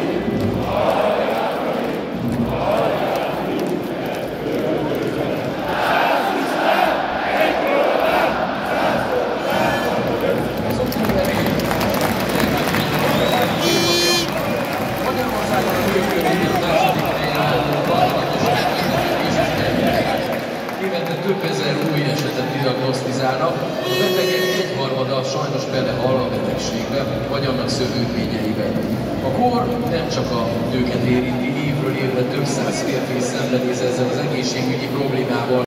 Évente több ezer új esetet diagnosztizálnak, a betegek egyharmada sajnos belehal a betegségbe, vagy annak szövődményeibe. A kór nem csak a nőket érinti, évről évre több száz férfi szembenéz ezzel az egészségügyi problémával.